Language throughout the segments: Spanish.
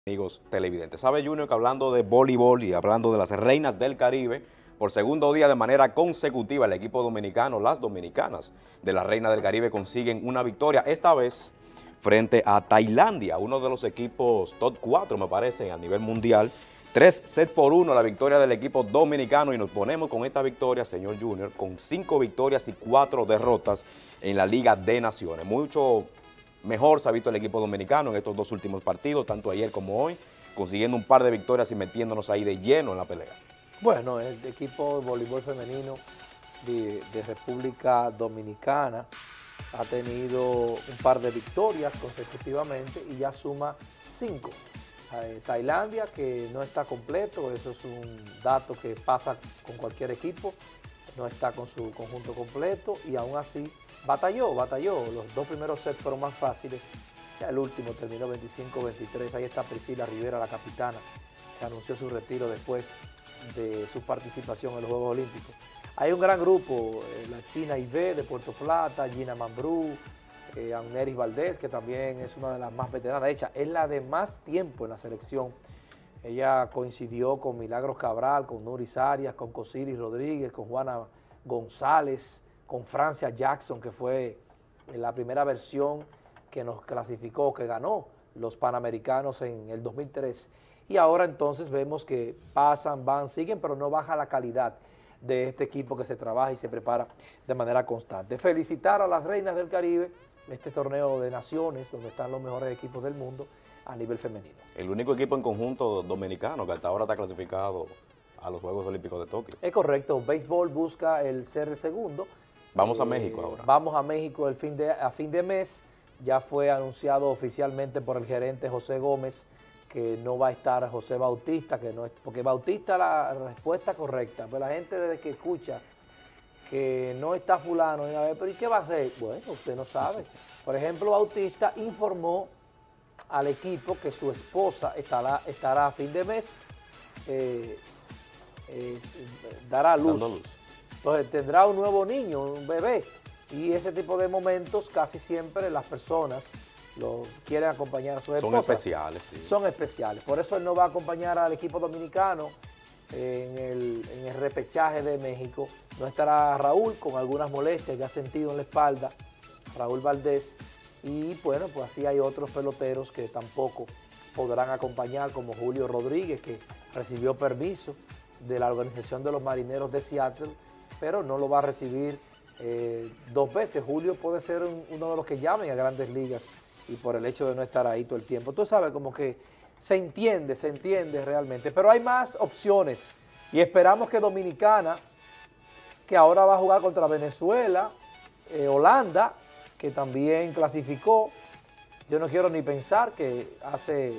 Amigos televidentes, sabe Junior que hablando de voleibol y hablando de las reinas del Caribe, por segundo día de manera consecutiva el equipo dominicano, las dominicanas de las reinas del Caribe consiguen una victoria, esta vez frente a Tailandia, uno de los equipos top 4 me parece a nivel mundial. 3-1 la victoria del equipo dominicano y nos ponemos con esta victoria, señor Junior, con 5 victorias y 4 derrotas en la Liga de Naciones. Mucho mejor se ha visto el equipo dominicano en estos dos últimos partidos, tanto ayer como hoy, consiguiendo un par de victorias y metiéndonos ahí de lleno en la pelea. Bueno, el equipo de voleibol femenino de República Dominicana ha tenido un par de victorias consecutivamente y ya suma 5. Tailandia, que no está completo, eso es un dato que pasa con cualquier equipo, no está con su conjunto completo y aún así batalló. Los dos primeros sets fueron más fáciles, ya el último terminó 25-23. Ahí está Priscila Rivera, la capitana, que anunció su retiro después de su participación en los Juegos Olímpicos. Hay un gran grupo, la China Ivé de Puerto Plata, Gina Mambrú, Amneris Valdés, que también es una de las más veteranas, de hecho, es la de más tiempo en la selección. Ella coincidió con Milagros Cabral, con Nuris Arias, con Cosiris Rodríguez, con Juana González, con Francia Jackson, que fue la primera versión que nos clasificó, que ganó los Panamericanos en el 2003. Y ahora entonces vemos que pasan, van, siguen, pero no baja la calidad de este equipo que se trabaja y se prepara de manera constante. Felicitar a las reinas del Caribe, este torneo de naciones, donde están los mejores equipos del mundo a nivel femenino. El único equipo en conjunto dominicano que hasta ahora está clasificado a los Juegos Olímpicos de Tokio. Es correcto, béisbol busca el ser el segundo. Vamos a México ahora. Vamos a México a fin de mes. Ya fue anunciado oficialmente por el gerente José Gómez que no va a estar José Bautista, que no es, porque Bautista la respuesta correcta, pero la gente desde que escucha que no está fulano, pero ¿y qué va a hacer? Bueno, usted no sabe. Por ejemplo, Bautista informó al equipo que su esposa estará a fin de mes, dará luz. Entonces tendrá un nuevo niño, un bebé, y ese tipo de momentos casi siempre las personas lo quieren acompañar a sus esposas. Son especiales, sí. Son especiales, por eso él no va a acompañar al equipo dominicano en el repechaje de México. No estará Raúl con algunas molestias que ha sentido en la espalda, Raúl Valdés, y bueno, pues así hay otros peloteros que tampoco podrán acompañar, como Julio Rodríguez, que recibió permiso de la Organización de los Marineros de Seattle, pero no lo va a recibir 2 veces. Julio puede ser uno de los que llamen a Grandes Ligas y por el hecho de no estar ahí todo el tiempo. Tú sabes, como que se entiende realmente, pero hay más opciones y esperamos que Dominicana, que ahora va a jugar contra Venezuela, Holanda, que también clasificó. Yo no quiero ni pensar que hace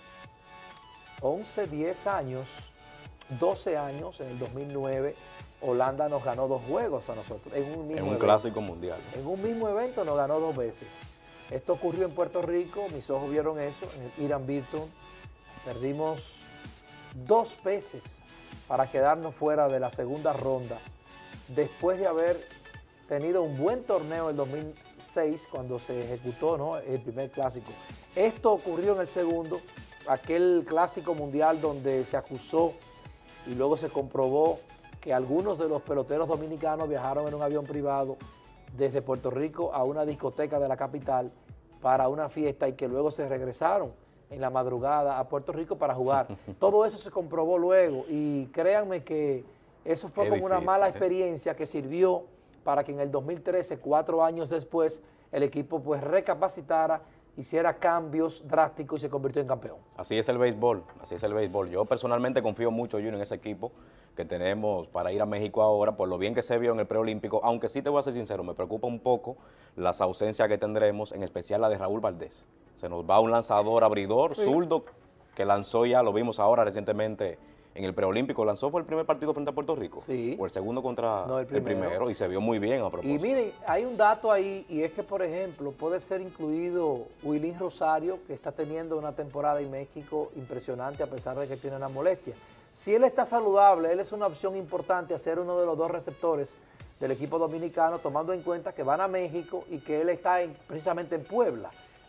11, 10 años, 12 años, en el 2009, Holanda nos ganó 2 juegos a nosotros. En un evento, clásico mundial. En un mismo evento nos ganó 2 veces. Esto ocurrió en Puerto Rico, mis ojos vieron eso, en el Irán Bithorn. Perdimos 2 veces para quedarnos fuera de la segunda ronda, después de haber tenido un buen torneo en el 2006, cuando se ejecutó, ¿no?, el primer clásico. Esto ocurrió en el segundo, aquel clásico mundial donde se acusó y luego se comprobó que algunos de los peloteros dominicanos viajaron en un avión privado desde Puerto Rico a una discoteca de la capital para una fiesta y que luego se regresaron en la madrugada a Puerto Rico para jugar. Todo eso se comprobó luego y créanme que eso fue como una mala experiencia que sirvió para que en el 2013, 4 años después, el equipo pues recapacitara, hiciera cambios drásticos y se convirtió en campeón. Así es el béisbol, así es el béisbol. Yo personalmente confío mucho, Junior, en ese equipo que tenemos para ir a México ahora, por lo bien que se vio en el preolímpico, aunque sí te voy a ser sincero, me preocupa un poco las ausencias que tendremos, en especial la de Raúl Valdés. Se nos va un lanzador abridor, zurdo, que lanzó ya, lo vimos ahora recientemente en el preolímpico, lanzó fue el primer partido frente a Puerto Rico. Sí. O el segundo contra el primero, y se vio muy bien a propósito. Y miren, hay un dato ahí, y es que, por ejemplo, puede ser incluido Wilín Rosario, que está teniendo una temporada en México impresionante a pesar de que tiene una molestia. Si él está saludable, él es una opción importante a ser uno de los 2 receptores del equipo dominicano, tomando en cuenta que van a México y que él está precisamente en Puebla.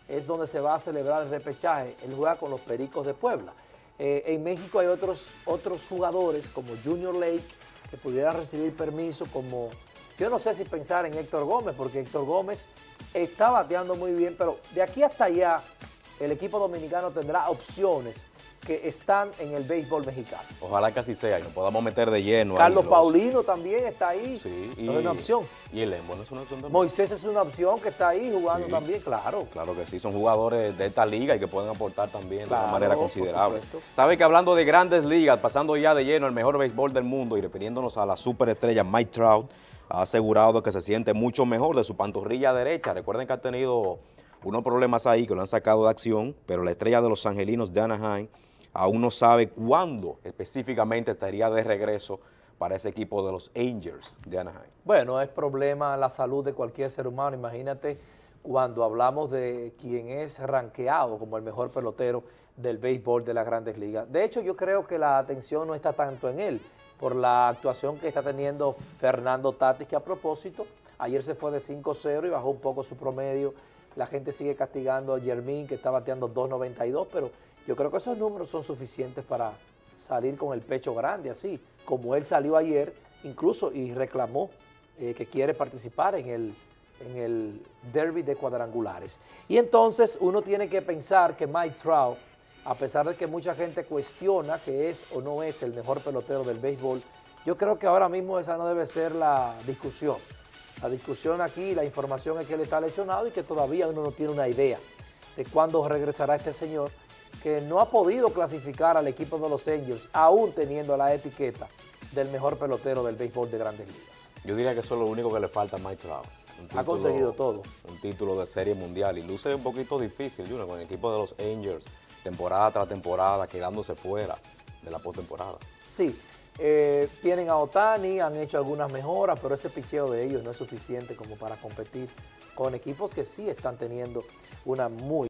es donde se va a celebrar el repechaje. Él juega con los Pericos de Puebla. En México hay otros jugadores como Junior Lake que pudieran recibir permiso, como yo no sé si pensar en Héctor Gómez, porque Héctor Gómez está bateando muy bien, pero de aquí hasta allá el equipo dominicano tendrá opciones que están en el béisbol mexicano. Ojalá que así sea y nos podamos meter de lleno. Carlos Paulino también está ahí, sí, es una opción. Y el Lembo no es una opción también. Moisés es una opción que está ahí jugando también, claro. Claro que sí, son jugadores de esta liga y que pueden aportar también de una manera considerable. Supuesto. Sabe que hablando de grandes ligas, pasando ya de lleno al mejor béisbol del mundo y refiriéndonos a la superestrella Mike Trout, ha asegurado que se siente mucho mejor de su pantorrilla derecha. Recuerden que ha tenido unos problemas ahí que lo han sacado de acción, pero la estrella de los angelinos de Anaheim aún no sabe cuándo específicamente estaría de regreso para ese equipo de los Angels de Anaheim. Bueno, es problema la salud de cualquier ser humano. Imagínate cuando hablamos de quien es rankeado como el mejor pelotero del béisbol de las Grandes Ligas. De hecho, yo creo que la atención no está tanto en él, por la actuación que está teniendo Fernando Tatis, que a propósito, ayer se fue de 5-0 y bajó un poco su promedio. La gente sigue castigando a Yermín, que está bateando 2.92, pero yo creo que esos números son suficientes para salir con el pecho grande, así como él salió ayer, incluso, y reclamó que quiere participar en el derby de cuadrangulares. Y entonces uno tiene que pensar que Mike Trout, a pesar de que mucha gente cuestiona que es o no es el mejor pelotero del béisbol, yo creo que ahora mismo esa no debe ser la discusión. La discusión aquí, la información es que él está lesionado y que todavía uno no tiene una idea de cuándo regresará este señor, que no ha podido clasificar al equipo de los Angels, aún teniendo la etiqueta del mejor pelotero del béisbol de Grandes Ligas. Yo diría que eso es lo único que le falta a Mike Trout. Ha conseguido todo. Un título de serie mundial y luce un poquito difícil, Junior, con el equipo de los Angels, temporada tras temporada, quedándose fuera de la postemporada. Sí, tienen a Ohtani, han hecho algunas mejoras, pero ese picheo de ellos no es suficiente como para competir con equipos que sí están teniendo una muy